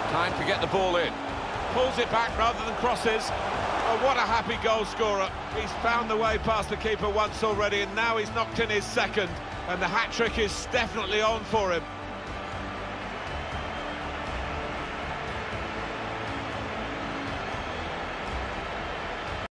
Time to get the ball in. Pulls it back rather than crosses. Oh, what a happy goal scorer. He's found the way past the keeper once already, and now he's knocked in his second, and the hat-trick is definitely on for him.